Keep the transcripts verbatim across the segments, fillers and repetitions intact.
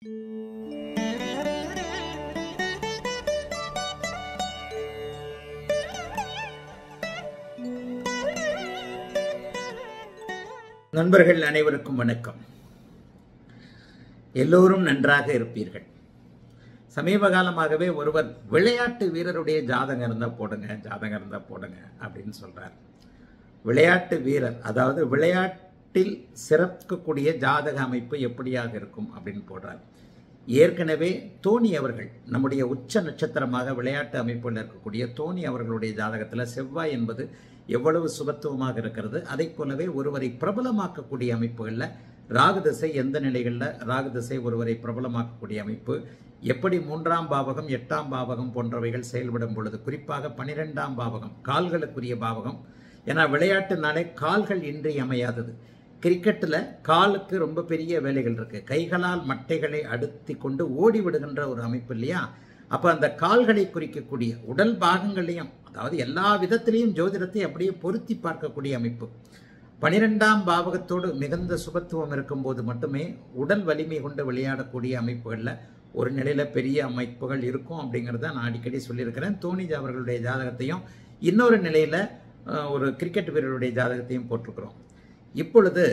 நண்பர்கள் அனைவருக்கும் வணக்கம். எல்லோரும் நன்றாக இருப்பீர்கள். சமீப காலமாகவே ஒருவர் விளையாட்டு வீரருடைய ஜாதகம் இருந்தால் போடுங்க ஜாதகம் இருந்தால் போடுங்க அப்படின்னு சொல்றார். விளையாட்டு வீரர், அதாவது விளையாட்டில் சிறக்கக்கூடிய ஜாதக அமைப்பு எப்படியாக இருக்கும் அப்படின்னு போடுறார். ஏற்கனவே தோனி அவர்கள், நம்முடைய உச்ச நட்சத்திரமாக விளையாட்டு அமைப்பில் இருக்கக்கூடிய தோனி அவர்களுடைய ஜாதகத்தில் செவ்வாய் என்பது எவ்வளவு சுபத்துவமாக இருக்கிறது. அதை போலவே ஒருவரை பிரபலமாக்கக்கூடிய அமைப்புகளில் ராகு திசை எந்த நிலைகளில் ராகு திசை ஒருவரை பிரபலமாக்கக்கூடிய அமைப்பு, எப்படி மூன்றாம் பாவகம் எட்டாம் பாவகம் போன்றவைகள் செயல்படும் பொழுது, குறிப்பாக பனிரெண்டாம் பாவகம் கால்களுக்குரிய பாவகம். ஏன்னா விளையாட்டுனாலே கால்கள் இன்றியமையாதது. கிரிக்கெட்டில் காலுக்கு ரொம்ப பெரிய வேலைகள் இருக்கு. கைகளால் மட்டைகளை அடுத்தி கொண்டு ஓடி விடுகின்ற ஒரு அமைப்பு இல்லையா? அப்போ அந்த கால்களை குறிக்கக்கூடிய உடல் பாகங்களையும், அதாவது எல்லா விதத்திலையும் ஜோதிடத்தை அப்படியே பொருத்தி பார்க்கக்கூடிய அமைப்பு. பனிரெண்டாம் பாவகத்தோடு மிகுந்த சுபத்துவம் இருக்கும்போது மட்டுமே உடல் வலிமை கொண்டு விளையாடக்கூடிய அமைப்புகளில் ஒரு நிலையில் பெரிய அமைப்புகள் இருக்கும் அப்படிங்கிறத நான் அடிக்கடி சொல்லியிருக்கிறேன். தோனி அவர்களுடைய ஜாதகத்தையும் இன்னொரு நிலையில் ஒரு கிரிக்கெட் வீரருடைய ஜாதகத்தையும் போட்டிருக்கிறோம். இப்பொழுது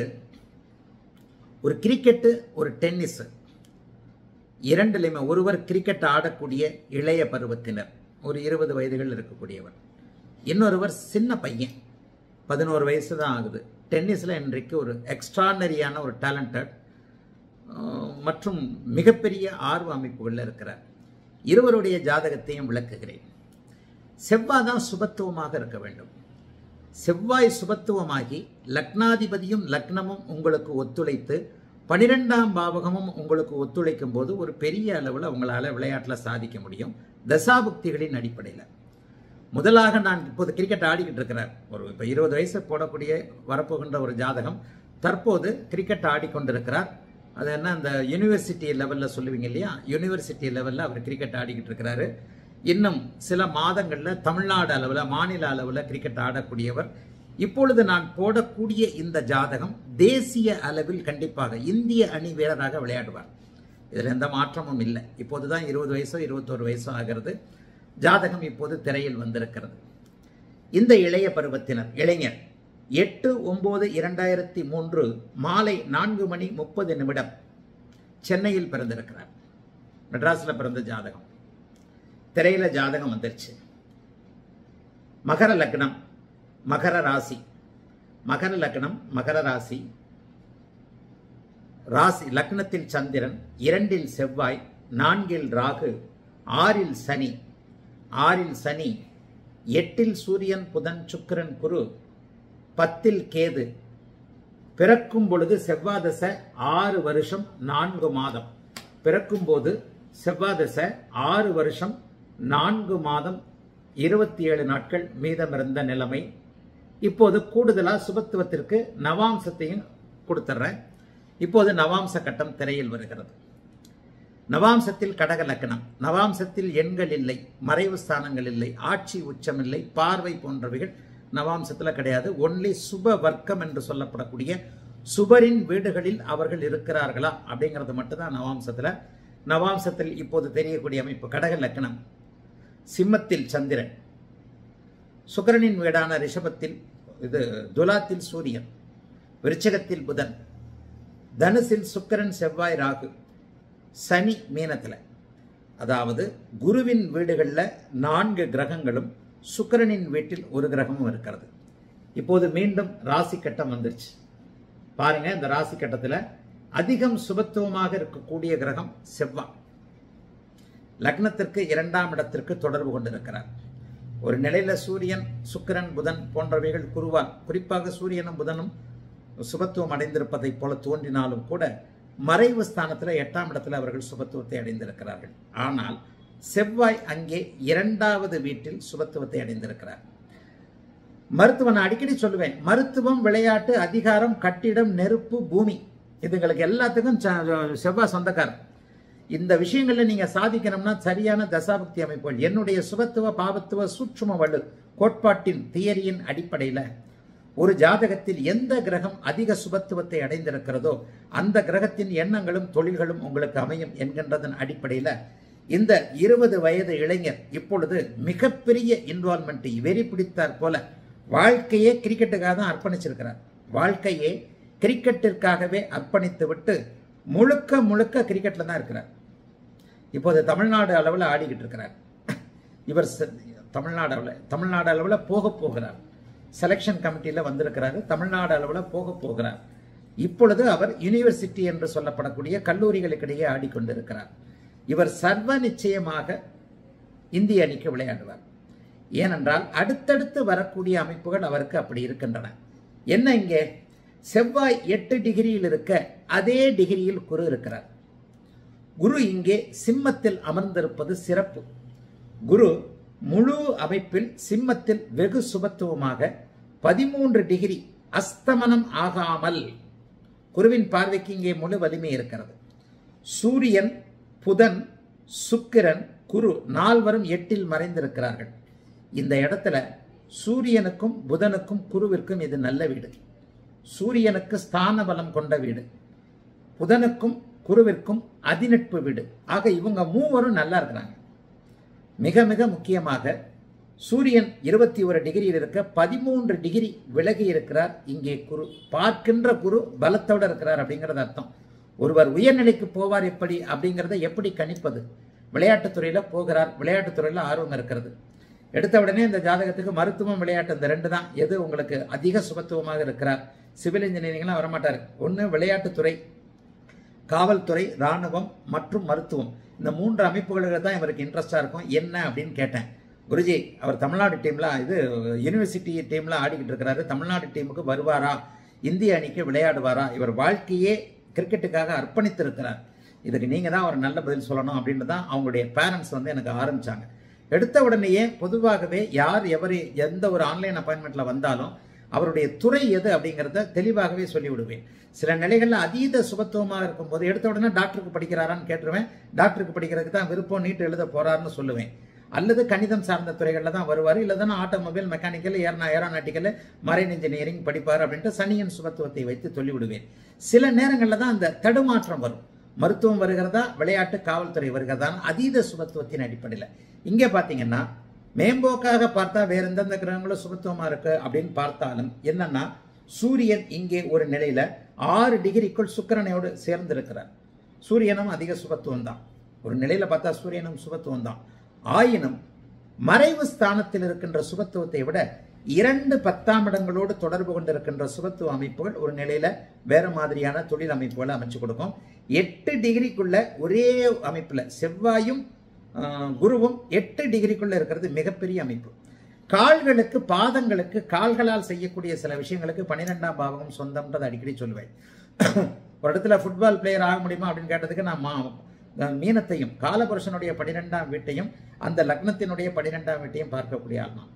ஒரு கிரிக்கெட்டு ஒரு டென்னிஸ் இரண்டுலையுமே ஒருவர் கிரிக்கெட் ஆடக்கூடிய இளைய பருவத்தினர், ஒரு இருபது வயதுகள் இருக்கக்கூடியவர். இன்னொருவர் சின்ன பையன், பதினோரு வயசு தான் ஆகுது. டென்னிஸில் இன்றைக்கு ஒரு எக்ஸ்ட்ரானரியான ஒரு டேலண்டட் மற்றும் மிகப்பெரிய ஆர்வ அமைப்புகளில் இருக்கிறார். இருவருடைய ஜாதகத்தையும் விளக்குகிறேன். செவ்வாய் தான் சுபத்துவமாக இருக்க வேண்டும். செவ்வாய் சுபத்துவமாகி லக்னாதிபதியும் லக்னமும் உங்களுக்கு ஒத்துழைத்து பனிரெண்டாம் பாவகமும் உங்களுக்கு ஒத்துழைக்கும் போது ஒரு பெரிய அளவில் உங்களால் விளையாட்டில் சாதிக்க முடியும். தசாபுக்திகளின் அடிப்படையில் முதலாக நான் இப்போது கிரிக்கெட் ஆடிக்கிட்டு இருக்கிறார். ஒரு இப்போ இருபது வயசு போடக்கூடிய வரப்போகின்ற ஒரு ஜாதகம் தற்போது கிரிக்கெட் ஆடிக்கொண்டிருக்கிறார். அது என்ன, அந்த யூனிவர்சிட்டி லெவலில் சொல்லுவீங்க இல்லையா, யூனிவர்சிட்டி லெவலில் அவர் கிரிக்கெட் ஆடிக்கிட்டு இருக்கிறாரு. இன்னும் சில மாதங்களில் தமிழ்நாடு அளவில் மாநில அளவில் கிரிக்கெட் ஆடக்கூடியவர். இப்பொழுது நான் போடக்கூடிய இந்த ஜாதகம் தேசிய அளவில் கண்டிப்பாக இந்திய அணி வீரராக விளையாடுவார். இதில் எந்த மாற்றமும் இல்லை. இப்போது தான் இருபது வயசோ இருபத்தோரு வயசோ ஆகிறது. ஜாதகம் இப்போது திரையில் வந்திருக்கிறது. இந்த இளைய பருவத்தினர் இளைஞர் எட்டு ஒன்பது இரண்டாயிரத்தி மூன்று மாலை நான்கு மணி முப்பது நிமிடம் சென்னையில் பிறந்திருக்கிறார். மெட்ராஸில் பிறந்த ஜாதகம். திரையில ஜாதகம் வந்துருச்சு. மகர லக்னம், மகர ராசி, மகர லக்னம் மகர ராசி, ராசி லக்னத்தில் சந்திரன், இரண்டில் செவ்வாய், நான்கில் ராகு, ஆறில் சனி, ஆறில் சனி, எட்டில் சூரியன் புதன் சுக்கிரன் குரு, பத்தில் கேது. பிறக்கும் பொழுது செவ்வாய் தசை ஆறு வருஷம் நான்கு மாதம். பிறக்கும் போது செவ்வாய் தசை ஆறு வருஷம் நான்கு மாதம் இருபத்தி ஏழு நாட்கள் மீதமிருந்த நிலைமை. இப்போது கூடுதலா சுபத்துவத்திற்கு நவாம்சத்தையும் கொடுத்துட்றேன். இப்போது நவாம்ச கட்டம் திரையில் வருகிறது. நவாம்சத்தில் கடக லக்னம். நவாம்சத்தில் எண்கள் இல்லை, மறைவு ஸ்தானங்கள் இல்லை, ஆட்சி உச்சம் இல்லை, பார்வை போன்றவைகள் நவாம்சத்தில் கிடையாது. ஒன்லி சுப வர்க்கம் என்று சொல்லப்படக்கூடிய சுபரின் வீடுகளில் அவர்கள் இருக்கிறார்களா அப்படிங்கிறது மட்டும்தான் நவாம்சத்தில். நவாம்சத்தில் இப்போது தெரியக்கூடிய அமைப்பு கடக லக்னம். சிம்மத்தில் சந்திரன், சுக்கிரனின் வீடான ரிஷபத்தில் இது துலாத்தில் சூரியன், விருச்சகத்தில் புதன், தனுசில் சுக்கிரன் செவ்வாய் ராகு, சனி மீனத்தில். அதாவது குருவின் வீடுகளில் நான்கு கிரகங்களும் சுக்கிரனின் வீட்டில் ஒரு கிரகமும் இருக்கிறது. இப்போது மீண்டும் ராசி கட்டம் வந்துருச்சு பாருங்க. இந்த ராசி கட்டத்தில் அதிகம் சுபத்துவமாக இருக்கக்கூடிய கிரகம் செவ்வாய். லக்னத்திற்கு இரண்டாம் இடத்திற்கு தொடர்பு கொண்டிருக்கிறார். ஒரு நிலையில சூரியன் சுக்கிரன் புதன் போன்றவைகள் குருவால், குறிப்பாக சூரியனும் புதனும் சுபத்துவம் அடைந்திருப்பதை போல தோன்றினாலும் கூட மறைவு ஸ்தானத்தில் எட்டாம் இடத்துல அவர்கள் சுபத்துவத்தை அடைந்திருக்கிறார்கள். ஆனால் செவ்வாய் அங்கே இரண்டாவது வீட்டில் சுபத்துவத்தை அடைந்திருக்கிறார். மருத்துவம் நான் அடிக்கடி சொல்லுவேன், மருத்துவம், விளையாட்டு, அதிகாரம், கட்டிடம், நெருப்பு, பூமி, இதுங்களுக்கு எல்லாத்துக்கும் செவ்வாய் சொந்தக்காரர். இந்த விஷயங்கள்ல நீங்க சாதிக்கணும்னா சரியான தசாபக்தி அமைப்புகள், என்னுடைய சுபத்துவ பாவத்துவ சூட்சும வலு கோட்பாட்டின் தியரியின் அடிப்படையில் ஒரு ஜாதகத்தில் எந்த கிரகம் அதிக சுபத்துவத்தை அடைந்திருக்கிறதோ அந்த கிரகத்தின் எண்ணங்களும் தொழில்களும் உங்களுக்கு அமையும் என்கின்றதன் அடிப்படையில் இந்த இருபது வயது இளைஞர் இப்பொழுது மிகப்பெரிய இன்வால்மெண்ட் வெறி பிடித்தார் போல வாழ்க்கையே கிரிக்கெட்டுக்காக தான் அர்ப்பணிச்சிருக்கிறார். வாழ்க்கையே கிரிக்கெட்டிற்காகவே அர்ப்பணித்து விட்டு முழுக்க முழுக்க கிரிக்கெட்ல தான் இருக்கிறார். இப்போது தமிழ்நாடு அளவில் ஆடிக்கிட்டு இருக்கிறார். இவர் தமிழ்நாடு அளவில் தமிழ்நாடு அளவில் போக போகிறார். செலெக்ஷன் கமிட்டியில் வந்திருக்கிறாரு. தமிழ்நாடு அளவில் போக போகிறார். இப்பொழுது அவர் யூனிவர்சிட்டி என்று சொல்லப்படக்கூடிய கல்லூரிகளுக்கிடையே ஆடிக்கொண்டிருக்கிறார். இவர் சர்வ நிச்சயமாக இந்திய அணிக்கு விளையாடுவார். ஏனென்றால் அடுத்தடுத்து வரக்கூடிய அமைப்புகள் அவருக்கு அப்படி இருக்கின்றன. என்ன இங்கே செவ்வாய் எட்டு டிகிரியில் இருக்க அதே டிகிரியில் குரு இருக்கிறார். குரு இங்கே சிம்மத்தில் அமர்ந்திருப்பது சிறப்பு. குரு முழு அமைப்பில் சிம்மத்தில் வெகு சுபத்துவமாக பதிமூன்று டிகிரி அஸ்தமனம் ஆகாமல் குருவின் பார்வைக்கு இங்கே முழு வலிமை இருக்கிறது. சூரியன், புதன், சுக்கிரன், குரு நால்வரும் எட்டில் மறைந்திருக்கிறார்கள். இந்த இடத்துல சூரியனுக்கும் புதனுக்கும் குருவிற்கும் இது நல்ல வீடு. சூரியனுக்கு ஸ்தான பலம் கொண்ட வீடு, புதனுக்கும் குருவிற்கும் அதிநட்பு வீடு. ஆக இவங்க மூவரும் நல்லா இருக்கிறாங்க. மிக மிக முக்கியமாக சூரியன் இருபத்தி ஒரு டிகிரியில் இருக்க பதிமூன்று டிகிரி விலகி இருக்கிறார். இங்கே குரு பார்க்கின்ற குரு பலத்தோடு இருக்கிறார் அப்படிங்கிறது அர்த்தம். ஒருவர் உயர்நிலைக்கு போவார் எப்படி அப்படிங்கிறத எப்படி கணிப்பது? விளையாட்டுத்துறையில் போகிறார், விளையாட்டுத்துறையில் ஆர்வம் இருக்கிறது. எடுத்த உடனே இந்த ஜாதகத்துக்கு மருத்துவம், விளையாட்டு இந்த ரெண்டு தான் எது உங்களுக்கு அதிக சுபத்துவமாக இருக்கிறார். சிவில் இன்ஜினியரிங்லாம் வரமாட்டார். ஒன்று விளையாட்டுத்துறை, காவல்துறை, இராணுவம் மற்றும் மருத்துவம், இந்த மூன்று அமைப்புகளுக்கு தான் இவருக்கு இன்ட்ரெஸ்டாக இருக்கும். என்ன அப்படின்னு கேட்டேன். குருஜி, அவர் தமிழ்நாடு டீம்ல இது யூனிவர்சிட்டி டீம்ல ஆடிக்கிட்டு இருக்கிறாரு. தமிழ்நாடு டீமுக்கு வருவாரா? இந்திய அணிக்கு விளையாடுவாரா? இவர் வாழ்க்கையே கிரிக்கெட்டுக்காக அர்ப்பணித்திருக்கிறார். இதுக்கு நீங்க தான் ஒரு நல்ல பதில் சொல்லணும் அப்படின்னு தான் அவங்களுடைய பேரண்ட்ஸ் வந்து எனக்கு ஆரம்பிச்சாங்க. எடுத்த உடனேயே பொதுவாகவே யார் எவரு எந்த ஒரு ஆன்லைன் அப்பாயின்மெண்ட்ல வந்தாலும் அவருடைய துறை எது அப்படிங்கிறத தெளிவாகவே சொல்லிவிடுவேன். சில நிலைகளில் அதீத சுபத்துவமாக இருக்கும்போது எடுத்த உடனே டாக்டருக்கு படிக்கிறாரான்னு கேட்டுருவேன். டாக்டருக்கு படிக்கிறதுக்கு தான் விருப்பம், நீட் எழுத போறாருன்னு சொல்லுவேன். அல்லது கணிதம் சார்ந்த துறைகளில் தான் வருவார், இல்லைன்னா ஆட்டோமொபைல், மெக்கானிக்கல், ஏர்னா ஏரோநாட்டிக்கல், மரைன் இன்ஜினியரிங் படிப்பார் அப்படின்ட்டு சனியின் சுபத்துவத்தை வைத்து சொல்லிவிடுவேன். சில நேரங்களில் தான் அந்த தடுமாற்றம் வரும். மருத்துவம் வருகிறதா, விளையாட்டு, காவல்துறை வருகிறதா, அதீத சுபத்துவத்தின் அடிப்படையில். இங்கே பார்த்தீங்கன்னா மேம்போக்காக பார்த்தா வேற எந்தெந்த கிரகங்களும் சுபத்துவமா இருக்கு அப்படின்னு பார்த்தாலும் என்னன்னா சூரியன் இங்கே ஒரு நிலையில ஆறு டிகிரிக்குள் சுக்கிரனையோடு சேர்ந்து இருக்கிறார். சூரியனும் அதிக சுபத்துவம் தான். ஒரு நிலையில பார்த்தா சூரியனும் சுபத்துவம் தான். ஆயினும் மறைவு ஸ்தானத்தில் இருக்கின்ற சுபத்துவத்தை விட இரண்டு பத்தாம் இடங்களோடு தொடர்பு கொண்டிருக்கின்ற சுபத்துவ அமைப்புகள் ஒரு நிலையில வேற மாதிரியான தொழில் அமைப்புகளை அமைச்சு கொடுக்கும். எட்டு டிகிரிக்குள்ள ஒரே அமைப்புல செவ்வாயும் குருவும் எட்டு டிகிரிக்குள்ள இருக்கிறது மிகப்பெரிய அமைப்பு. கால்களுக்கு, பாதங்களுக்கு, கால்களால் செய்யக்கூடிய சில விஷயங்களுக்கு பன்னிரெண்டாம் பாவகம் சொந்தம்ன்றது அடிக்கடி சொல்லுவேன். ஒரு இடத்துல ஃபுட்பால் பிளேயர் ஆக முடியுமா அப்படின்னு கேட்டதுக்கு நான் மீனத்தையும் காலபுருஷனுடைய பன்னிரெண்டாம் வீட்டையும் அந்த லக்னத்தினுடைய பன்னிரெண்டாம் வீட்டையும் பார்க்கக்கூடிய ஆள் தான்.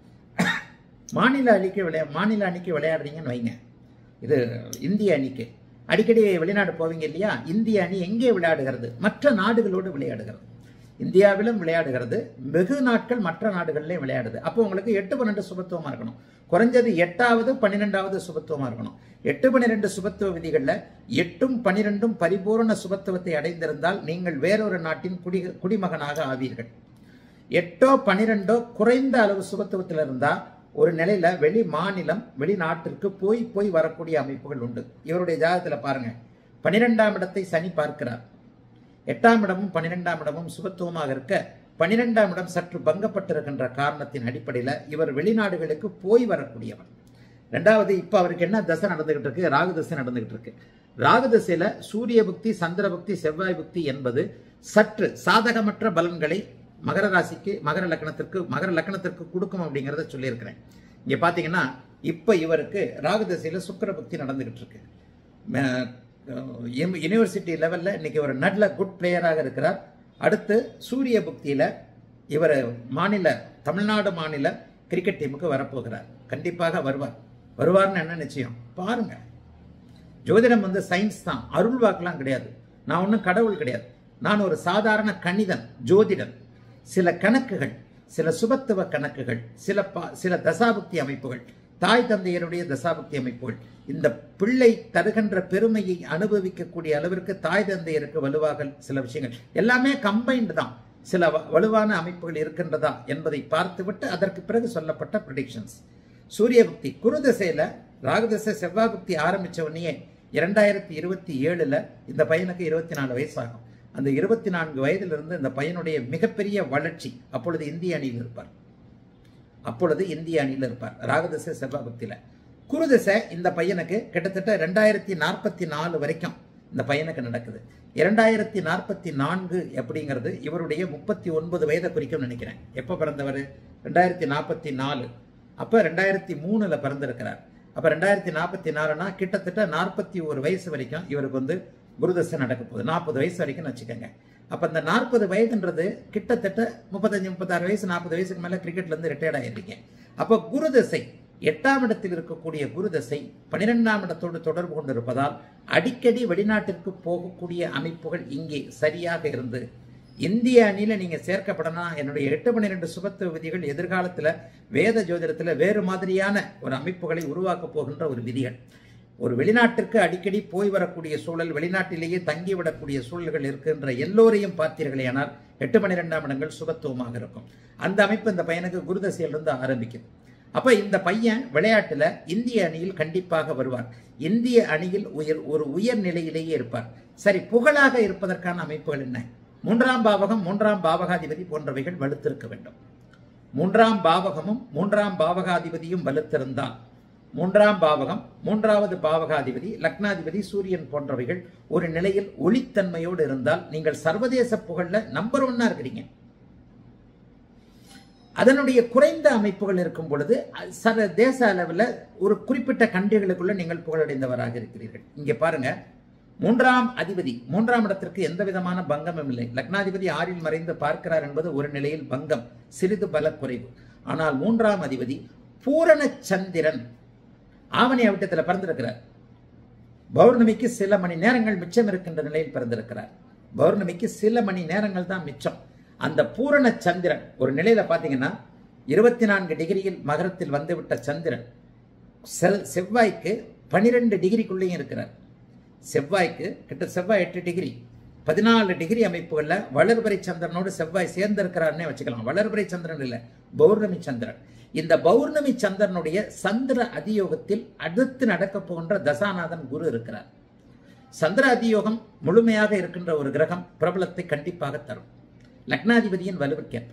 மாநில அணிக்கு விளையா மாநில அணிக்கு விளையாடுறீங்கன்னு வைங்க, இது இந்திய அணிக்கு அடிக்கடி வெளிநாடு போவீங்க இல்லையா? இந்திய அணி எங்கே விளையாடுகிறது? மற்ற நாடுகளோடு விளையாடுகிறது. இந்தியாவிலும் விளையாடுகிறது, வெகு நாட்கள் மற்ற நாடுகளிலே விளையாடுது. அப்போ உங்களுக்கு எட்டு பன்னெண்டு சுபத்துவமா இருக்கணும். குறைஞ்சது எட்டாவது பன்னிரெண்டாவது சுபத்துவமா இருக்கணும். எட்டு பன்னிரெண்டு சுபத்துவ விதிகள்ல எட்டும் பன்னிரெண்டும் பரிபூர்ண சுபத்துவத்தை அடைந்திருந்தால் நீங்கள் வேறொரு நாட்டின் குடி குடிமகனாக ஆவீர்கள். எட்டோ பன்னிரெண்டோ குறைந்த அளவு சுபத்துவத்தில் இருந்தா ஒரு நிலையில வெளி மாநிலம், வெளிநாட்டிற்கு போய் போய் வரக்கூடிய அமைப்புகள் உண்டு. இவருடைய ஜாதகத்துல பாருங்க, பன்னிரெண்டாம் இடத்தை சனி பார்க்கிறார். எட்டாம் இடமும் பன்னிரெண்டாம் இடமும் சுபத்துவமாக இருக்க பன்னிரெண்டாம் இடம் சற்று பங்கப்பட்டிருக்கின்ற காரணத்தின் அடிப்படையில் இவர் வெளிநாடுகளுக்கு போய் வரக்கூடியவர். ரெண்டாவது, இப்ப அவருக்கு என்ன தசை நடந்துகிட்டு இருக்கு? ராகு தசை நடந்துகிட்டு இருக்கு. ராகு தசையில சூரிய புக்தி, சந்திர புக்தி, செவ்வாய் புக்தி என்பது சற்று சாதகமற்ற பலன்களை மகர ராசிக்கு, மகர லக்னத்திற்கு மகர லக்னத்திற்கு கொடுக்கும் அப்படிங்கிறத சொல்லியிருக்கிறேன். இங்க பாத்தீங்கன்னா இப்ப இவருக்கு ராகு தசையில சுக்கிர புக்தி நடந்துகிட்டு இருக்கு. யூனிவர்சிட்டி லெவல்ல இன்னைக்கு ஒரு நல்ல குட் பிளேயராக இருக்கிறார். அடுத்து சூரிய புக்தியில இவர் மாநில தமிழ்நாடு மாநில கிரிக்கெட் டீமுக்கு வரப்போகிறார். கண்டிப்பாக வருவார். வருவார்னு என்ன நிச்சயம் பாருங்க. ஜோதிடம் வந்து சயின்ஸ் தான், அருள் வாக்கெல்லாம் கிடையாது. நான் ஒன்றும் கடவுள் கிடையாது. நான் ஒரு சாதாரண கணிதன், ஜோதிடன். சில கணக்குகள், சில சுபத்துவ கணக்குகள், சில சில தசாபுக்தி அமைப்புகள் தாய் தந்தையருடைய தசாபக்தி அமைப்புகள், இந்த பிள்ளை தருகின்ற பெருமையை அனுபவிக்கக்கூடிய அளவிற்கு தாய் தந்தையருக்கு வலுவாக சில விஷயங்கள் எல்லாமே கம்பைன்டு தான். சில வலுவான அமைப்புகள் இருக்கின்றதா என்பதை பார்த்துவிட்டு அதற்கு பிறகு சொல்லப்பட்ட ப்ரெடிக்ஷன்ஸ். சூரிய புக்தி குரு திசையில ராகுதசை செவ்வாய் புக்தி ஆரம்பிச்ச உடனே இரண்டாயிரத்தி இருபத்தி ஏழுல இந்த பையனுக்கு இருபத்தி நாலு வயசு ஆகும். அந்த இருபத்தி நான்கு வயதிலிருந்து இந்த பையனுடைய மிகப்பெரிய வளர்ச்சி. அப்பொழுது இந்திய அணியில் இருப்பார் அப்பொழுது இந்திய அணியில் இருப்பார் ராகுதசை செவ்வாய் புக்தியில. குரு திசை இந்த பையனுக்கு கிட்டத்தட்ட ரெண்டாயிரத்தி நாற்பத்தி நாலு வரைக்கும் இந்த பையனுக்கு நடக்குது. இரண்டாயிரத்தி நாற்பத்தி நான்கு அப்படிங்கிறது இவருடைய முப்பத்தி ஒன்பது வயதை குறிக்கும் நினைக்கிறேன். எப்போ பிறந்தவர்? ரெண்டாயிரத்தி நாற்பத்தி நாலு. அப்போ ரெண்டாயிரத்தி மூணுல பிறந்திருக்கிறார். அப்போ ரெண்டாயிரத்தி நாற்பத்தி நாலுனா கிட்டத்தட்ட நாற்பத்தி ஒரு வயசு வரைக்கும் இவருக்கு வந்து குருதசை நடக்க போகுது. நாற்பது வயசு வரைக்கும் வச்சுக்கோங்க. அப்போ இந்த நாற்பது வயதுன்றது கிட்டத்தட்ட முப்பத்தஞ்சு முப்பத்தாறு வயசு நாற்பது வயசுக்கு மேலே கிரிக்கெட்லேருந்து ரிட்டையர்ட் ஆகிருக்கீங்க. அப்போ குருதசை எட்டாம் இடத்தில் இருக்கக்கூடிய குருதசை பனிரெண்டாம் இடத்தோடு தொடர்பு கொண்டிருப்பதால் அடிக்கடி வெளிநாட்டிற்கு போகக்கூடிய அமைப்புகள் இங்கே சரியாக இருந்து இந்திய அணியில நீங்க சேர்க்கப்படணும். என்னுடைய எட்டு பன்னிரெண்டு சுபத்துவ விதிகள் எதிர்காலத்துல வேத ஜோதிடத்துல வேறு மாதிரியான ஒரு அமைப்புகளை உருவாக்க போகின்ற ஒரு விதிகள். ஒரு வெளிநாட்டிற்கு அடிக்கடி போய் வரக்கூடிய சூழல், வெளிநாட்டிலேயே தங்கிவிடக்கூடிய சூழல்கள் இருக்கின்ற எல்லோரையும் பார்த்தீர்களே ஆனால் எட்டு பன்னிரெண்டாம் இடங்கள் சுபத்துவமாக இருக்கும். அந்த அமைப்பு இந்த பையனுக்கு குருதசையிலிருந்து ஆரம்பிக்குது. அப்ப இந்த பையன் விளையாட்டுல இந்திய அணியில் கண்டிப்பாக வருவார். இந்திய அணியில் உயர் ஒரு உயர் நிலையிலேயே இருப்பார். சரி, புகழாக இருப்பதற்கான அமைப்புகள் என்ன? மூன்றாம் பாவகம், மூன்றாம் பாவகாதிபதி போன்றவைகள் வலுத்திருக்க வேண்டும். மூன்றாம் பாவகமும் மூன்றாம் பாவகாதிபதியும் வலுத்திருந்தால், மூன்றாம் பாவகம் மூன்றாவது பாவகாதிபதி லக்னாதிபதி சூரியன் போன்றவைகள் ஒரு நிலையில் ஒளித்தன்மையோடு இருந்தால் நீங்கள் சர்வதேச புகழ்ல நம்பர் ஒன்னா இருக்கிறீங்க. அதனுடைய குறைந்த அமைப்புகள் இருக்கும் பொழுது தேச அளவில் ஒரு குறிப்பிட்ட கண்ட்ரிகளுக்குள்ள நீங்கள் புகழடைந்தவராக இருக்கிறீர்கள். இங்க பாருங்க, மூன்றாம் அதிபதி மூன்றாம் இடத்திற்கு எந்த விதமான பங்கமும் இல்லை. லக்னாதிபதி ஆறில் மறைந்து பார்க்கிறார் என்பது ஒரு நிலையில் பங்கம், சிறிது பல குறைவு. ஆனால் மூன்றாம் அதிபதி பூரண சந்திரன் ஆவணி அவிட்டத்தில் பிறந்திருக்கிறார். பௌர்ணமிக்கு சில மணி நேரங்கள் மிச்சம் இருக்கின்ற நிலையில் பிறந்திருக்கிறார். பௌர்ணமிக்கு சில மணி நேரங்கள் தான் மிச்சம். அந்த பூரண சந்திரன் ஒரு நிலையில பாத்தீங்கன்னா இருபத்தி நான்கு டிகிரியில் மகரத்தில் வந்துவிட்ட சந்திரன் செவ்வாய்க்கு பனிரெண்டு டிகிரிக்குள்ளேயும் இருக்கிறார். செவ்வாய்க்கு கிட்ட செவ்வாய் எட்டு டிகிரி பதினாலு டிகிரி அமைப்புகள்ல வளர்பிறை சந்திரனோடு செவ்வாய் சேர்ந்திருக்கிறார்னே வச்சுக்கலாம். வளர்பிறை சந்திரன் இல்ல, பௌர்ணமி சந்திரன். இந்த பௌர்ணமி சந்திரனுடைய சந்திர அதியோகத்தில் அடுத்து நடக்க போகின்ற தசாநாதன் குரு இருக்கிறார். சந்திர அதியோகம் முழுமையாக இருக்கின்ற ஒரு கிரகம் பிரபலத்தை கண்டிப்பாக தரும். லக்னாதிபதியின் வலுவுக்கேற்ப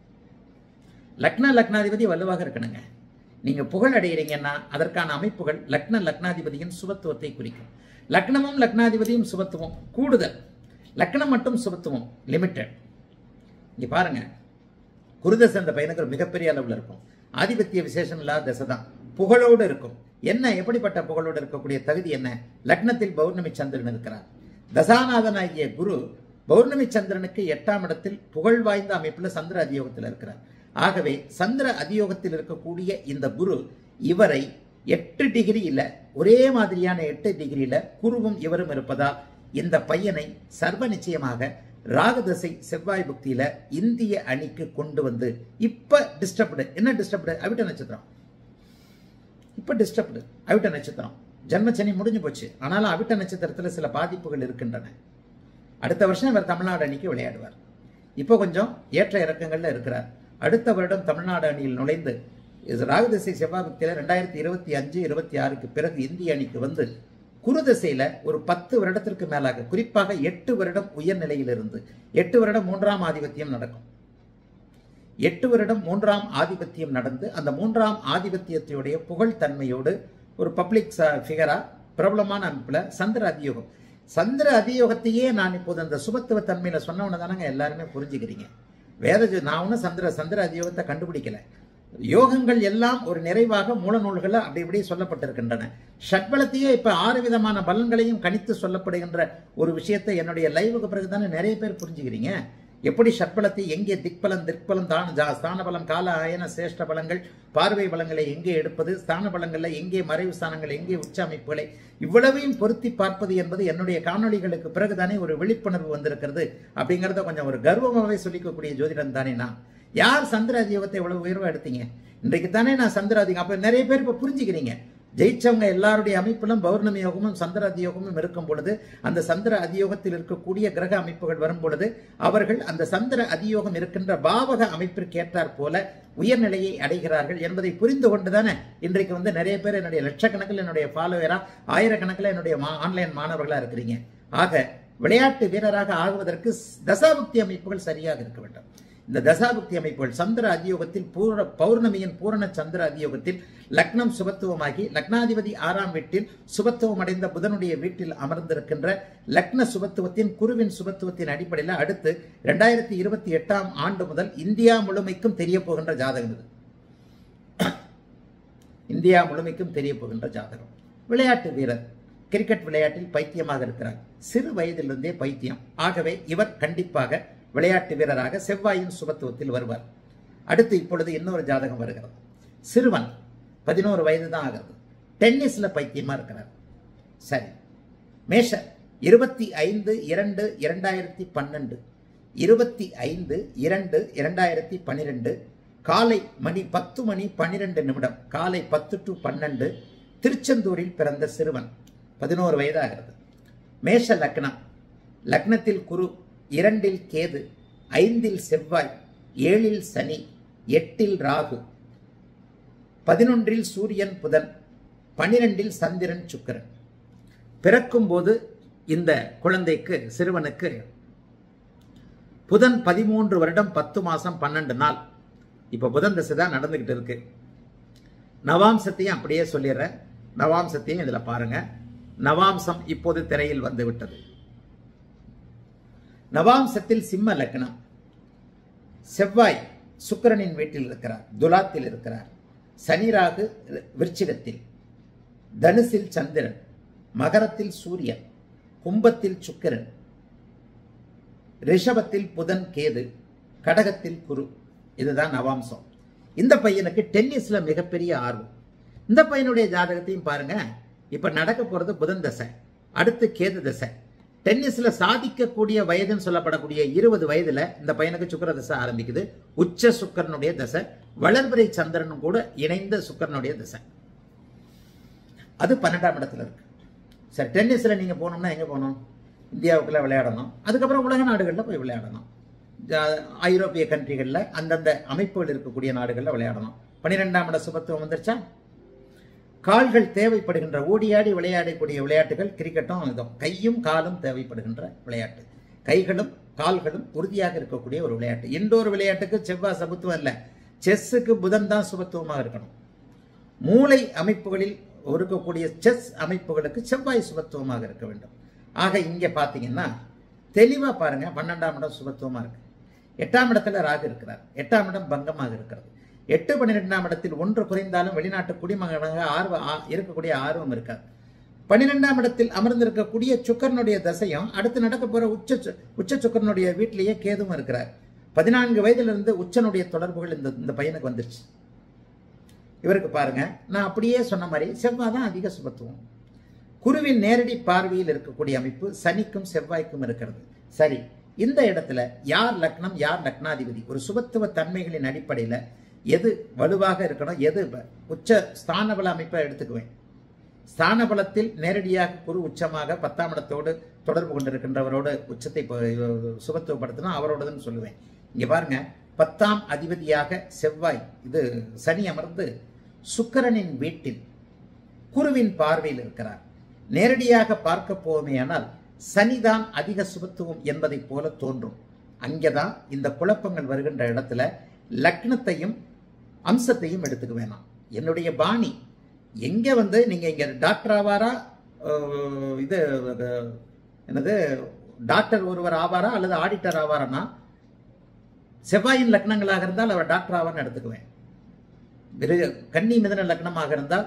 லக்ன லக்னாதிபதி வலுவாக இருக்கணுங்க. நீங்க புகழ் அடைகிறீங்கன்னா அதற்கான அமைப்புகள் லக்ன லக்னாதிபதியின் சுபத்துவத்தை குறிக்கும். லக்னமும் லக்னாதிபதியும் சுபத்துவம் கூடுதல், லக்னம் மட்டும் சுபத்துவம் லிமிட்டட். இங்க பாருங்க, குருதசை அந்த பையனுக்கு மிகப்பெரிய அளவில் இருக்கும். ஆதிபத்திய விசேஷம் இல்லாத தசை தான், புகழோடு இருக்கும். என்ன எப்படிப்பட்ட புகழோடு இருக்கக்கூடிய தகுதி என்ன? லக்னத்தில் பௌர்ணமி சந்திரன் இருக்கிறார். தசாநாதனாகிய குரு பௌர்ணமி சந்திரனுக்கு எட்டாம் இடத்தில் புகழ் வாய்ந்த அமைப்பில் சந்திர அதியோகத்தில் இருக்கிறார். ஆகவே சந்திர அதியோகத்தில் இருக்கக்கூடிய இந்த குரு இவரை எட்டு டிகிரியில ஒரே மாதிரியான எட்டு டிகிரியில குருவும் இவரும் இருப்பதால் இந்த பையனை சர்வ நிச்சயமாக ராகுதசை செவ்வாய் புக்தியில இந்திய அணிக்கு கொண்டு வந்து இப்ப டிஸ்டர்ப்டு. என்ன டிஸ்டர்ப்டு? அவிட்ட நட்சத்திரம். இப்ப டிஸ்டர்ப்டு அவிட்ட நட்சத்திரம். ஜன்மச்சனி முடிஞ்சு போச்சு. ஆனாலும் அவிட்ட நட்சத்திரத்தில் சில பாதிப்புகள் இருக்கின்றன. அடுத்த வருஷம் இவர் தமிழ்நாடு அணிக்கு விளையாடுவார். இப்போ கொஞ்சம் ஏற்ற இறக்கங்கள்ல இருக்கிறார். அடுத்த வருடம் தமிழ்நாடு அணியில் நுழைந்து ராகுதசை செவ்வாய் புக்தியில ரெண்டாயிரத்தி இருபத்தி அஞ்சு இருபத்தி ஆறுக்கு பிறகு இந்திய அணிக்கு வந்து குருதசையில ஒரு பத்து வருடத்திற்கு மேலாக, குறிப்பாக எட்டு வருடம் உயர்நிலையில் இருந்து எட்டு வருடம் மூன்றாம் ஆதிபத்தியம் நடக்கும். எட்டு வருடம் மூன்றாம் ஆதிபத்தியம் நடந்து அந்த மூன்றாம் ஆதிபத்தியத்தையுடைய புகழ் தன்மையோடு ஒரு பப்ளிக் ஃபிகரா பிரபலமான அமைப்புல சந்திர அதியோகம். சந்திர அதியோகத்தையே நான் இப்போது அந்த சுபத்துவ தன்மையில சொன்னவன தானங்க எல்லாருமே புரிஞ்சுக்கிறீங்க. வேத நான் ஒன்றும் சந்திர சந்திர அதியோகத்தை கண்டுபிடிக்கல. யோகங்கள் எல்லாம் ஒரு நிறைவாக மூல நூல்கள் அப்படி இப்படி சொல்லப்பட்டிருக்கின்றன. ஷட்பலத்தையே இப்ப ஆறு விதமான பலன்களையும் கணித்து சொல்லப்படுகின்ற ஒரு விஷயத்தை என்னுடைய லைவுக்கு பிறகுதானே நிறைய பேர் புரிஞ்சுக்கிறீங்க. எப்படி ஷட்பலத்தை எங்கே திக்பலம் திக்பலம் தான ஸ்தான பலம் கால ஆயன சிரேஷ்ட பலங்கள் பார்வை பலங்களை எங்கே எடுப்பது, ஸ்தான பலங்கள்ல எங்கே மறைவு ஸ்தானங்கள் எங்கே உச்ச அமைப்புகளை இவ்வளவையும் பொருத்தி பார்ப்பது என்பது என்னுடைய காணொலிகளுக்கு பிறகுதானே ஒரு விழிப்புணர்வு வந்திருக்கிறது. அப்படிங்கிறத கொஞ்சம் ஒரு கர்வமாகவே சொல்லிக்கக்கூடிய ஜோதிடம் தானே நான். யார் சந்திர அதியோகத்தை இவ்வளவு உயர்வா எடுத்தீங்க? இன்றைக்கு தானே நான் சந்திர அதிகம். அப்ப நிறைய பேர் இப்ப புரிஞ்சுக்கிறீங்க. ஜெயிச்சவங்க எல்லாருடைய அமைப்பிலும் பௌர்ணமி யோகமும் சந்திர அதியோகமும் இருக்கும் பொழுது, அந்த சந்திர அதியோகத்தில் இருக்கக்கூடிய கிரக அமைப்புகள் வரும் பொழுது அவர்கள் அந்த சந்திர அதியோகம் இருக்கின்ற பாவக அமைப்பிற்கு ஏற்றாற் போல உயர்நிலையை அடைகிறார்கள் என்பதை புரிந்து கொண்டுதானே இன்றைக்கு வந்து நிறைய பேர் என்னுடைய லட்சக்கணக்கில் என்னுடைய ஃபாலோவரா, ஆயிரக்கணக்கில் என்னுடைய ஆன்லைன் மாணவர்களா இருக்கிறீங்க. ஆக விளையாட்டு வீரராக ஆகுவதற்கு தசாபுக்தி அமைப்புகள் சரியாக இருக்க வேண்டும். இந்த தசாபுக்தி அமைப்புகள் சந்திர அதியோகத்தில் பூர பௌர்ணமியின் பூரண சந்திர அதியோகத்தில் லக்னம் சுபத்துவமாகி லக்னாதிபதி ஆறாம் வீட்டில் சுபத்துவம் அடைந்த புதனுடைய வீட்டில் அமர்ந்திருக்கின்ற லக்ன சுபத்துவத்தின் குருவின் சுபத்துவத்தின் அடிப்படையில் அடுத்து இரண்டாயிரத்தி இருபத்தி எட்டாம் ஆண்டு முதல் இந்தியா முழுமைக்கும் தெரிய போகின்ற ஜாதகம் இது. இந்தியா முழுமைக்கும் தெரிய போகின்ற ஜாதகம். விளையாட்டு வீரர், கிரிக்கெட் விளையாட்டில் பைத்தியமாக இருக்கிறார். சிறு வயதிலிருந்தே பைத்தியம். ஆகவே இவர் கண்டிப்பாக விளையாட்டு வீரராக செவ்வாயின் சுபத்துவத்தில் வருவார். அடுத்து இப்பொழுது இன்னொரு ஜாதகம் வருகிறது. சிறுவன், பதினோரு வயது தான் ஆகிறது, டென்னிஸ்ல பைத்தியமா இருக்கிறார். சரி, மேஷ இருபத்தி ஐந்து இரண்டு இரண்டாயிரத்தி பன்னெண்டு இருபத்தி ஐந்து இரண்டு இரண்டாயிரத்தி பன்னிரெண்டு காலை மணி பத்து மணி பன்னிரெண்டு நிமிடம், காலை பத்து டு பன்னெண்டு, திருச்செந்தூரில் பிறந்த சிறுவன், பதினோரு வயதாகிறது. மேஷ லக்னம், லக்னத்தில் குரு, இரண்டில் கேது, ஐந்தில் செவ்வாய், ஏழில் சனி, எட்டில் ராகு, பதினொன்றில் சூரியன் புதன், பனிரெண்டில் சந்திரன் சுக்கிரன். பிறக்கும் போது இந்த குழந்தைக்கு, சிறுவனுக்கு புதன் பதிமூன்று வருடம் பத்து மாசம் பன்னெண்டு நாள். இப்ப புதன் திசை தான் நடந்துகிட்டு இருக்கு. நவாம்சத்தையும் அப்படியே சொல்லிடுறேன். நவாம்சத்தையும் இதுல பாருங்க. நவாம்சம் இப்போது திரையில் வந்து விட்டது. நவாம்சத்தில் சிம்ம லக்னம், செவ்வாய் சுக்கிரனின் வீட்டில் இருக்கிறார், துலாத்தில் இருக்கிறார். சனி ராகு விருச்சிகத்தில், தனுசில் சந்திரன், மகரத்தில் சூரியன், கும்பத்தில் சுக்கிரன், ரிஷபத்தில் புதன் கேது, கடகத்தில் குரு. இதுதான் நவாம்சம். இந்த பையனுக்கு டென்னிஸ்ல மிகப்பெரிய ஆர்வம். இந்த பையனுடைய ஜாதகத்தையும் பாருங்க. இப்ப நடக்க போறது புதன் தசை, அடுத்து கேது தசை. டென்னிஸ்ல சாதிக்கக்கூடிய வயதுன்னு சொல்லப்படக்கூடிய இருபது வயதுல இந்த பையனுக்கு சுக்கிர தசை ஆரம்பிக்குது. உச்ச சுக்கரனுடைய தசை, வளர்பிறை சந்திரனும் கூட இணைந்த சுக்கரனுடைய தசை. அது பன்னெண்டாம் இடத்துல இருக்கு. சரி, டென்னிஸ்ல நீங்க போனோம்னா எங்க போகணும்? இந்தியாவுக்குள்ள விளையாடணும், அதுக்கப்புறம் உலக நாடுகளில் போய் விளையாடணும். ஐரோப்பிய கண்ட்ரிகளில் அந்தந்த அமைப்புகள் இருக்கக்கூடிய நாடுகளில் விளையாடணும். பன்னிரெண்டாம் இட சுபத்துவம் வந்துருச்சா? கால்கள் தேவைப்படுகின்ற, ஓடியாடி விளையாடக்கூடிய விளையாட்டுகள் கிரிக்கெட்டும் இதுவும். கையும் காலும் தேவைப்படுகின்ற விளையாட்டு. கைகளும் கால்களும் உறுதியாக இருக்கக்கூடிய ஒரு விளையாட்டு. இண்டோர் விளையாட்டுக்கு செவ்வாய் சுபத்துவம் இல்லை, செஸ்ஸுக்கு புதன் தான் சுபத்துவமாக இருக்கணும். மூளை அமைப்புகளில் இருக்கக்கூடிய செஸ் அமைப்புகளுக்கு செவ்வாய் சுபத்துவமாக இருக்க வேண்டும். ஆக இங்க பாத்தீங்கன்னா தெளிவா பாருங்க, பன்னெண்டாம் இடம் சுபத்துவமா இருக்கு. எட்டாம் இடத்துல ராகு இருக்கிறார், எட்டாம் இடம் பங்கமாக இருக்கிறது. எட்டு பன்னிரெண்டாம் இடத்தில் ஒன்று குறைந்தாலும் வெளிநாட்டு குடிமகனாக ஆர்வம் இருக்கக்கூடிய ஆர்வம் இருக்காது. பன்னிரெண்டாம் இடத்தில் அமர்ந்திருக்கக்கூடிய சுக்கரனுடைய தசையும் அடுத்து நடக்க போற உச்ச உச்ச சுக்கரனுடைய வீட்டிலேயே கேதுவும் இருக்கிறார். பதினான்கு வயதிலிருந்து உச்சனுடைய தொடர்புகள் இந்த இந்த பையனுக்கு வந்துருச்சு. இவருக்கு பாருங்க, நான் அப்படியே சொன்ன மாதிரி செவ்வாய் தான் அதிக சுபத்துவம். குருவின் நேரடி பார்வையில் இருக்கக்கூடிய அமைப்பு சனிக்கும் செவ்வாய்க்கும் இருக்கிறது. சரி, இந்த இடத்துல யார் லக்னம், யார் லக்னாதிபதி? ஒரு சுபத்துவ தன்மைகளின் அடிப்படையில் எது வலுவாக இருக்கணும், எது உச்ச ஸ்தானபல அமைப்பை எடுத்துக்குவேன். ஸ்தானபலத்தில் நேரடியாக குரு உச்சமாக பத்தாம் இடத்தோடு தொடர்பு கொண்டிருக்கின்றவரோடு உச்சத்தை சுபத்துவப்படுத்தினா அவரோடதுன்னு சொல்லுவேன். இங்க பாருங்க, பத்தாம் அதிபதியாக செவ்வாய், இது சனி அமர்ந்து சுக்கிரனின் வீட்டில் குருவின் பார்வையில் இருக்கிறார். நேரடியாக பார்க்க போவேயானால் சனிதான் அதிக சுபத்துவம் என்பதை போல தோன்றும். அங்கேதான் இந்த குழப்பங்கள் வருகின்ற இடத்துல லக்னத்தையும் அம்சத்தையும் எடுத்துக்க வேணாம். என்னுடைய பாணி எங்க வந்து நீங்க இங்க டாக்டர் ஆவாரா, இது என்னது டாக்டர் ஒருவர் ஆவாரா அல்லது ஆடிட்டர் ஆவாரா? செவ்வாயின் லக்னங்களாக இருந்தால் அவர் டாக்டர் ஆவார்னு எடுத்துக்குவேன். கன்னி மிதன லக்னமாக இருந்தால்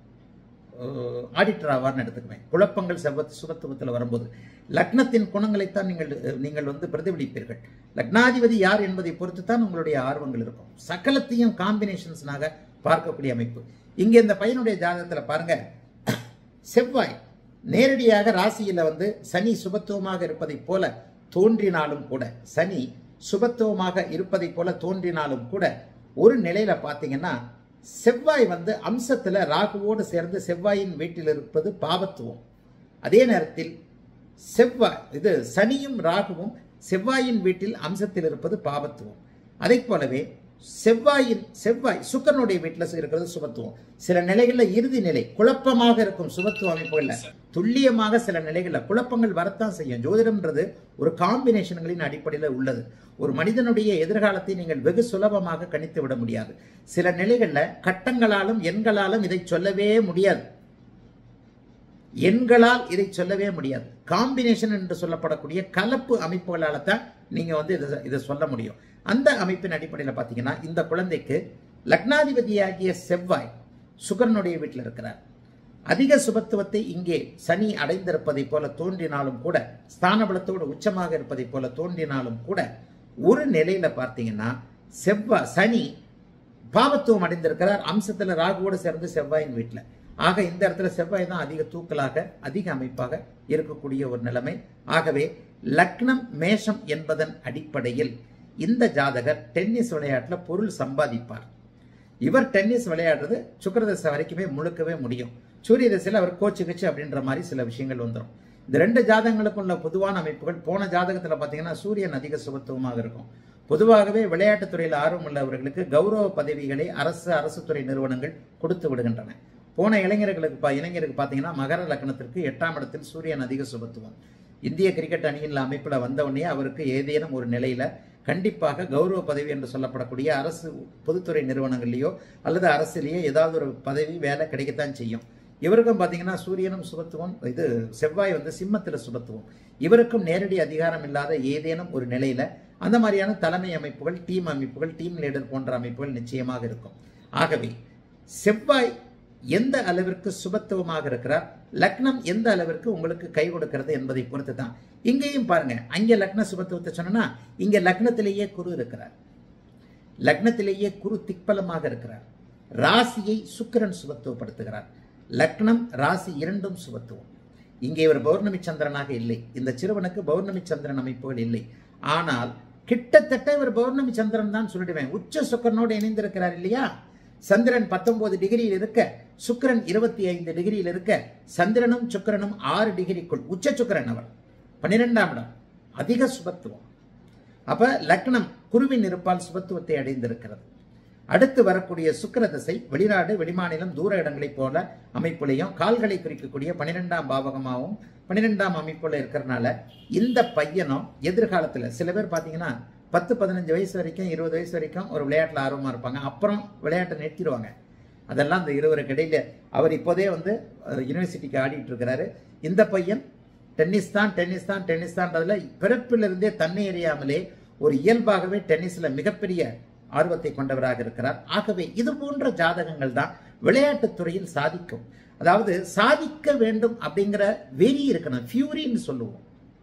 ஆடிட்டர் ஆவார்னு எடுத்துக்குவேன். குழப்பங்கள் செவ்வ சுபத்துவத்தில் வரும்போது லக்னத்தின் குணங்களைத்தான் நீங்கள் நீங்கள் வந்து பிரதிபலிப்பீர்கள். லக்னாதிபதி யார் என்பதை பொறுத்து தான் உங்களுடைய ஆர்வங்கள் இருக்கும். சகலத்தையும் காம்பினேஷன்ஸ்னாக பார்க்கக்கூடிய அமைப்பு. இங்க இந்த பையனுடைய ஜாதகத்துல பாருங்க, செவ்வாய் நேரடியாக ராசியில வந்து சனி சுபத்துவமாக இருப்பதை போல தோன்றினாலும் கூட, சனி சுபத்துவமாக இருப்பதை போல தோன்றினாலும் கூட ஒரு நிலையில பாத்தீங்கன்னா செவ்வாய் வந்து அம்சத்துல ராகுவோடு சேர்ந்து செவ்வாயின் வீட்டில் இருப்பது பாவத்துவம். அதே நேரத்தில் செவ்வாய் இது சனியும் ராகுவும் செவ்வாயின் வீட்டில் அம்சத்தில் இருப்பது பாவத்துவம். அதை போலவே செவ்வாயின் செவ்வாய் சுக்கிரனுடைய வீட்டில் இருக்கிறது சுபத்துவம். சில நிலைகளில் இறுதி நிலை குழப்பமாக இருக்கும் சுபத்துவ அமைப்புகள்ல துல்லியமாக சில நிலைகளில் குழப்பங்கள் வரத்தான் செய்யும். ஜோதிடம்ன்றது ஒரு காம்பினேஷன்களின் அடிப்படையில் உள்ளது. ஒரு மனிதனுடைய எதிர்காலத்தை நீங்கள் வெகு சுலபமாக கணித்து விட முடியாது. சில நிலைகளில் கட்டங்களாலும் எண்களாலும் இதை சொல்லவே முடியாது. எண்களால் இதை சொல்லவே முடியாது. காம்பினேஷன் என்று சொல்லப்படக்கூடிய கலப்பு அமைப்புகளால தான் நீங்க வந்து இதை இதை சொல்ல முடியும். அந்த அமைப்பின் அடிப்படையில் பார்த்தீங்கன்னா இந்த குழந்தைக்கு லக்னாதிபதியாகிய செவ்வாய் சுக்கிரனுடைய வீட்டில் இருக்கிறார். அதிக சுபத்துவத்தை இங்கே சனி அடைந்திருப்பதை போல தோன்றினாலும் கூட, ஸ்தானபலத்தோடு உச்சமாக இருப்பதை போல தோன்றினாலும் கூட, ஒரு நிலையில பார்த்தீங்கன்னா செவ்வாய் சனி பாவத்துவம் அடைந்திருக்கிறார். அம்சத்துல ராகுவோடு சேர்ந்து செவ்வாயின் வீட்டில். ஆக இந்த இடத்துல செவ்வாய் தான் அதிக தூக்கலாக அதிக அமைப்பாக இருக்கக்கூடிய ஒரு நிலைமை. ஆகவே லக்னம் மேஷம் என்பதன் அடிப்படையில் இந்த ஜாதகர் டென்னிஸ் விளையாட்டில் பொருள் சம்பாதிப்பார். இவர் டென்னிஸ் விளையாடுறது சுக்கிரதசை வரைக்குமே முழுக்கவே முடியும். சூரிய தசையில் அவர் கோச்சு கச்சு அப்படின்ற மாதிரி சில விஷயங்கள் வந்துடும். இந்த ரெண்டு ஜாதகங்களுக்கும் உள்ள பொதுவான அமைப்புகள் போன ஜாதகத்தில் பார்த்தீங்கன்னா சூரியன் அதிக சுபத்துவமாக இருக்கும். பொதுவாகவே விளையாட்டுத் துறையில் ஆர்வம் உள்ளவர்களுக்கு கௌரவ பதவிகளை அரசு அரசு துறை நிறுவனங்கள் கொடுத்து விடுகின்றன. போன இளைஞர்களுக்கு இளைஞருக்கு பார்த்தீங்கன்னா மகர லக்னத்திற்கு எட்டாம் இடத்தில் சூரியன் அதிக சுபத்துவம். இந்திய கிரிக்கெட் அணியின் அமைப்பில் வந்த உடனே அவருக்கு ஏதேனும் ஒரு நிலையில கண்டிப்பாக கௌரவ பதவி என்று சொல்லப்படக்கூடிய அரசு பொதுத்துறை நிறுவனங்கள்லையோ அல்லது அரசிலேயோ ஏதாவது ஒரு பதவி வேலை கிடைக்கத்தான் செய்யும். இவருக்கும் பார்த்தீங்கன்னா சூரியனும் சுபத்துவம், இது செவ்வாய் வந்து சிம்மத்தில் சுபத்துவம். இவருக்கும் நேரடி அதிகாரம் இல்லாத ஏதேனும் ஒரு நிலையில அந்த மாதிரியான தலைமை அமைப்புகள், டீம் அமைப்புகள், டீம் லீடர் போன்ற அமைப்புகள் நிச்சயமாக இருக்கும். ஆகவே செவ்வாய் எந்த அளவிற்கு சுபத்துவமாக இருக்கிறார், லக்னம் எந்த அளவிற்கு உங்களுக்கு கை கொடுக்கிறது என்பதை பொறுத்து தான். இங்கேயும் பாருங்க, அங்கே லக்ன சுபத்துவத்தை சொன்னா இங்க லக்னத்திலேயே குரு இருக்கிறார். லக்னத்திலேயே குரு திக்பலமாக இருக்கிறார். ராசியை சுக்கிரன் சுபத்துவப்படுத்துகிறார். லக்னம் ராசி இரண்டும் சுபத்துவம். இங்கே ஒரு பௌர்ணமி சந்திரனாக இல்லை. இந்த சிறுவனுக்கு பௌர்ணமி சந்திரன் அமைப்புகள் இல்லை. ஆனால் கிட்டத்தட்ட இவர் பௌர்ணமி சந்திரன் தான் சொல்லிடுவேன். உச்ச சுக்கிரனோடு இணைந்திருக்கிறார் இல்லையா? சந்திரன் பத்தொன்பது டிகிரியில் இருக்க, சுக்கிரன் இருபத்தி ஐந்து டிகிரியில் இருக்க, சந்திரனும் சுக்கிரனும் ஆறு டிகிரிக்குள். உச்ச சுக்கிரன் அவர் பன்னிரெண்டாம் இடம், அதிக சுபத்துவம். அப்ப லக்னம் குருவின் இருப்பால் சுபத்துவத்தை அடைந்திருக்கிறது. அடுத்து வரக்கூடிய சுக்கிர திசை வெளிநாடு, வெளிமாநிலம், தூர இடங்களைப் போல அமைப்புலையும் கால்களை குறிக்கக்கூடிய பன்னிரெண்டாம் பாவகமாகவும் பன்னிரெண்டாம் அமைப்புல இருக்கிறதுனால இந்த பையனும் எதிர்காலத்தில் சில பேர் பார்த்தீங்கன்னா பத்து பதினஞ்சு வயசு வரைக்கும் இருபது வயசு வரைக்கும் ஒரு விளையாட்டில் ஆர்வமாக இருப்பாங்க. அப்புறம் விளையாட்டை நிறுத்திடுவாங்க. அதெல்லாம் இந்த இருவருக்கு இடையில அவர் இப்போதே வந்து யூனிவர்சிட்டிக்கு ஆடிட்டு இருக்கிறாரு. இந்த பையன் டென்னிஸ் தான் டென்னிஸ் தான் டென்னிஸ் தான்றதுல பிறப்பிலிருந்தே தன்னை அறியாமலே ஒரு இயல்பாகவே டென்னிஸ்ல மிகப்பெரிய ஆர்வத்தை கொண்டவராக இருக்கிறார். ஆகவே இது போன்ற ஜாதகங்கள் தான் விளையாட்டுத் துறையில் சாதிக்கும். அதாவது சாதிக்க வேண்டும் அப்படிங்கிற வெறி இருக்கணும், ஃபியூரின்னு சொல்லுவோம்.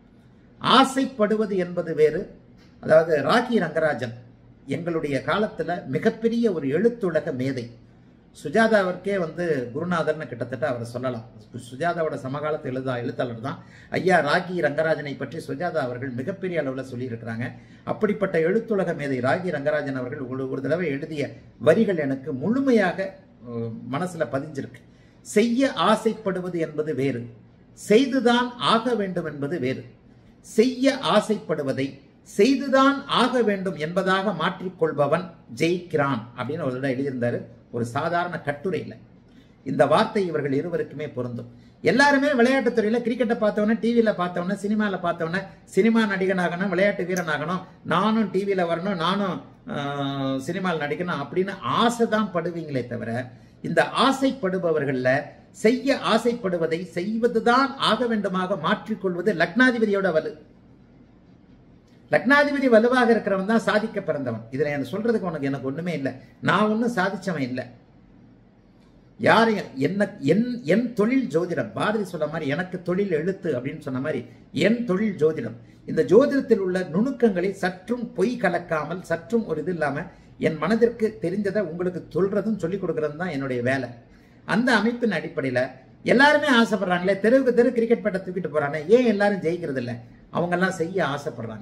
ஆசைப்படுவது என்பது வேறு. அதாவது ராகி ரங்கராஜன் எங்களுடைய காலத்துல மிகப்பெரிய ஒரு எழுத்துலக மேதை. சுஜாதாவிற்கே வந்து குருநாதர்னு கிட்டத்தட்ட அவர் சொல்லலாம். சுஜாதாவோட சமகாலத்து எழுதா எழுத்தாளர் தான் ஐயா ராகி ரங்கராஜனை பற்றி சுஜாதா அவர்கள் மிகப்பெரிய அளவில் சொல்லியிருக்கிறாங்க. அப்படிப்பட்ட எழுத்துலக மேதை ராகி ரங்கராஜன் அவர்கள் ஒரு தடவை எழுதிய வரிகள் எனக்கு முழுமையாக மனசுல பதிஞ்சிருக்கு. செய்ய ஆசைப்படுவது என்பது வேறு, செய்துதான் ஆக வேண்டும் என்பது வேறு. செய்ய ஆசைப்படுவதை செய்துதான் ஆக வேண்டும் என்பதாக மாற்றிக்கொள்பவன் ஜெயிக்கிறான் அப்படின்னு ஒரு தடவை எழுதியிருந்தாரு ஒரு சாதாரண கட்டுரையில. இந்த வார்த்தை இவர்கள் இருவருக்குமே பொருந்தும். எல்லாருமே விளையாட்டுத் துறையில கிரிக்கெட்டை பார்த்தவொன்னே, டிவியில பார்த்தவொன்னே, சினிமாவில் பார்த்தவொன்னே சினிமா நடிகனாகணும், விளையாட்டு வீரனாகணும், நானும் டிவியில வரணும், நானும் சினிமாவில் நடிக்கணும் அப்படின்னு ஆசை தான் படுவீங்களே தவிர, இந்த ஆசைப்படுபவர்கள்ல செய்ய ஆசைப்படுவதை செய்வதுதான் ஆக வேண்டுமாக மாற்றிக்கொள்வது லக்னாதிபதியோட வலு. லக்னாதிபதி வலுவாக இருக்கிறவன் தான் சாதிக்க பிறந்தவன். இதுல என்ன சொல்றதுக்கு உனக்கு எனக்கு ஒண்ணுமே இல்லை. நான் ஒன்னும் சாதிச்சவன் இல்லை. யாரு என்ன என் என் தொழில் ஜோதிடம். பாரதி சொன்ன மாதிரி எனக்கு தொழில் எழுத்து அப்படின்னு சொன்ன மாதிரி என் தொழில் ஜோதிடம். இந்த ஜோதிடத்தில் உள்ள நுணுக்கங்களை சற்றும் பொய் கலக்காமல், சற்றும் ஒரு இது இல்லாம என் மனதிற்கு தெரிஞ்சதை உங்களுக்கு சொல்றதும் சொல்லிக் கொடுக்கறதும் தான் என்னுடைய வேலை. அந்த அமைப்பின் அடிப்படையில எல்லாருமே ஆசைப்படுறாங்களே, தெருவுக்கு தெரு கிரிக்கெட் பேட்டை தூக்கிட்டு போறாங்க, ஏன் எல்லாரும் ஜெயிக்கிறது இல்லை? அவங்க எல்லாம் செய்ய ஆசைப்படுறாங்க.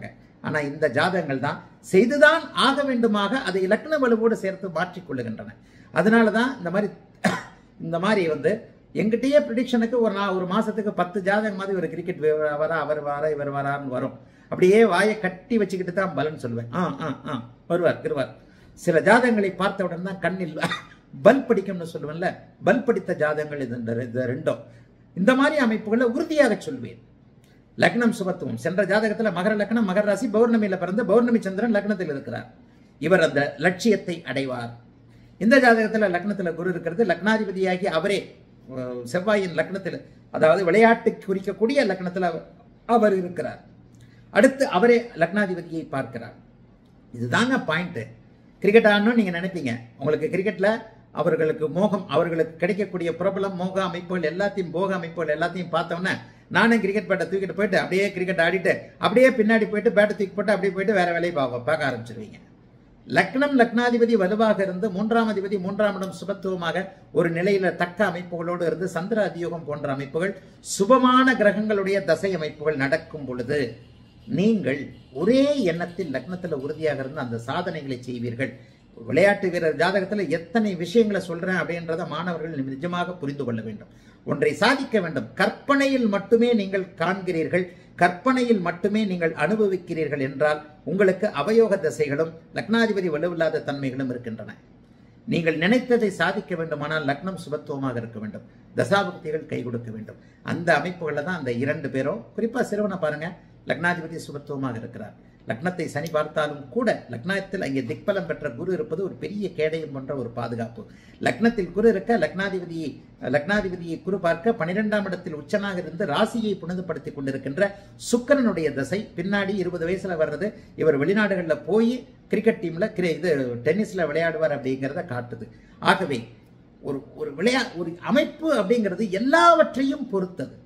ஆனால் இந்த ஜாதகங்கள் தான் செய்துதான் ஆக வேண்டுமாக அதை இலக்கண வலுவோடு சேர்த்து மாற்றிக்கொள்ளுகின்றன. அதனால தான் இந்த மாதிரி இந்த மாதிரி வந்து எங்கிட்டயே ப்ரிடிக்ஷனுக்கு ஒரு நான் ஒரு மாதத்துக்கு பத்து ஜாதகம் மாதிரி ஒரு கிரிக்கெட் வரா அவர் வாரா இவர் வரான்னு வரும். அப்படியே வாயை கட்டி வச்சுக்கிட்டு தான் பலன் சொல்லுவேன். ஆ ஆ ஆ வருவார் வருவார். சில ஜாதகங்களை பார்த்தவுடன் தான் கண்ணில் பல் படிக்கும்னு சொல்லுவேன்ல, பல் படித்த ஜாதகங்கள் இது ரெண்டும். இந்த மாதிரி அமைப்புகளை உறுதியாக சொல்வேன். லக்னம் சுபத்துவம் சென்ற ஜாதகத்தில் மகர லக்னம் மகர ராசி பௌர்ணமியில் பிறந்த பௌர்ணமி சந்திரன் லக்னத்தில் இருக்கிறார். இவர் அந்த லட்சியத்தை அடைவார். இந்த ஜாதகத்தில் லக்னத்தில் குரு இருக்கிறது. லக்னாதிபதியாகி அவரே செவ்வாயின் லக்னத்தில், அதாவது விளையாட்டு குறிக்கக்கூடிய லக்னத்தில் அவர் இருக்கிறார். அடுத்து அவரே லக்னாதிபதியை பார்க்கிறார். இதுதாங்க பாயிண்ட். கிரிக்கெட் ஆடணும்னு நீங்க நினைப்பீங்க. உங்களுக்கு கிரிக்கெட்ல அவர்களுக்கு மோகம், அவர்களுக்கு கிடைக்கக்கூடிய பிரபலம், மோக அமைப்புகள் எல்லாத்தையும், போக அமைப்புகள் எல்லாத்தையும் பார்த்தோன்னே நானும் கிரிக்கெட் பேட்டை தூக்கிட்டு போயிட்டு அப்படியே கிரிக்கெட் ஆடிட்டு அப்படியே பின்னாடி போயிட்டு பேட்டை தூக்கி போட்டு அப்படியே போயிட்டு வேற வேலையை பார்க்க பார்க்க ஆரம்பிச்சிருவீங்க. லக்னம் லக்னாதிபதி வலுவாக இருந்து மூன்றாம் அதிபதி மூன்றாம் இடம் சுபத்துவமாக ஒரு நிலையில தக்க அமைப்புகளோடு இருந்து சந்திர அதியோகம் போன்ற அமைப்புகள் சுபமான கிரகங்களுடைய தசை அமைப்புகள் நடக்கும் பொழுது நீங்கள் ஒரே எண்ணத்தில் லக்னத்தில் உறுதியாக இருந்து அந்த சாதனைகளை செய்வீர்கள். விளையாட்டு வீரர் ஜாதகத்தில் எத்தனை விஷயங்களை சொல்றேன் அப்படின்றத மாணவர்கள் நிஜமாக புரிந்து கொள்ள வேண்டும். ஒன்றை சாதிக்க வேண்டும். கற்பனையில் மட்டுமே நீங்கள் காண்கிறீர்கள், கற்பனையில் மட்டுமே நீங்கள் அனுபவிக்கிறீர்கள் என்றால் உங்களுக்கு அவயோக தசைகளும் லக்னாதிபதி வலுவில்லாத தன்மைகளும் இருக்கின்றன. நீங்கள் நினைத்ததை சாதிக்க வேண்டுமானால் லக்னம் சுபத்துவமாக இருக்க வேண்டும், தசாபக்திகள் கை கொடுக்க வேண்டும். அந்த அமைப்புகளில் தான் அந்த இரண்டு பேரும், குறிப்பா சிறுவனை பாருங்க, லக்னாதிபதி சுபத்துவமாக இருக்கிறார். லக்னத்தை சனி பார்த்தாலும் கூட லக்னத்தில் அங்கே திக்பலம் பெற்ற குரு இருப்பது ஒரு பெரிய கேடயம் போன்ற ஒரு பாதுகாப்பு. லக்னத்தில் குரு இருக்க லக்னாதிபதியை லக்னாதிபதியை குரு பார்க்க பனிரெண்டாம் இடத்தில் உச்சனாக இருந்து ராசியை புனிதப்படுத்தி கொண்டிருக்கின்ற சுக்கிரனுடைய தசை பின்னாடி இருபது வயசுல வர்றது. இவர் வெளிநாடுகளில் போய் கிரிக்கெட் டீம்ல இது டென்னிஸ்ல விளையாடுவார் அப்படிங்கிறத காட்டுது. ஆகவே ஒரு ஒரு விளையா ஒரு அமைப்பு அப்படிங்கிறது எல்லாவற்றையும் பொறுத்தது.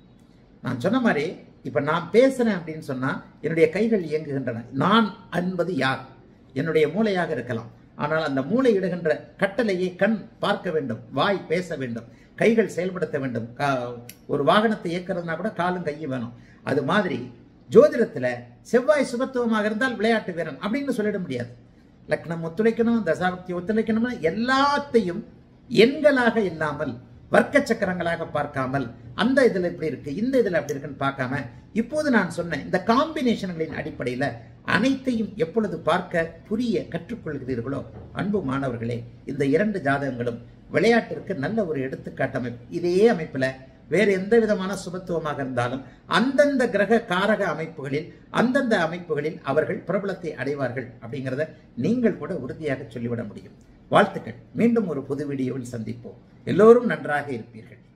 நான் சொன்ன மாதிரி இப்ப நான் பேசுறேன் அப்படின்னு சொன்னா என்னுடைய கைகள் இயங்குகின்றன. நான் என்பது யார்? என்னுடைய மூளையாக இருக்கலாம். ஆனால் அந்த மூளை இடுகின்ற கட்டளையை கண் பார்க்க வேண்டும், வாய் பேச வேண்டும், கைகள் செயல்படுத்த வேண்டும். ஒரு வாகனத்தை இயக்கிறதுனா கூட காலும் கையும் வேணும். அது மாதிரி ஜோதிடத்துல செவ்வாய் சுபத்துவமாக இருந்தால் விளையாட்டு வீரன் அப்படின்னு சொல்லிட முடியாது. லக்னம் ஒத்துழைக்கணும், தசாபக்தி ஒத்துழைக்கணும்னா எல்லாத்தையும் எண்களாக இல்லாமல் வர்க்க சக்கரங்களாக பார்க்காமல் அந்த இதுல இப்படி இருக்கு இந்த இதுல அப்படி இருக்குன்னு பார்க்காம இப்போது நான் சொன்ன இந்த காம்பினேஷன்களின் அடிப்படையில் அனைத்தையும் எப்பொழுது பார்க்க புரிய கற்றுக்கொள்கிறீர்களோ அன்பு மாணவர்களே, இந்த இரண்டு ஜாதகங்களும் விளையாட்டிற்கு நல்ல ஒரு எடுத்துக்காட்டு அமைப்பு. இதே அமைப்புல வேறு எந்த விதமான சுபத்துவமாக இருந்தாலும் அந்தந்த கிரக காரக அமைப்புகளில் அந்தந்த அமைப்புகளில் அவர்கள் பிரபலத்தை அடைவார்கள் அப்படிங்கிறத நீங்கள் கூட உறுதியாக சொல்லிவிட முடியும். வாழ்த்துக்கள். மீண்டும் ஒரு புது வீடியோவில் சந்திப்போம். எல்லோரும் நன்றாக இருப்பீர்கள்.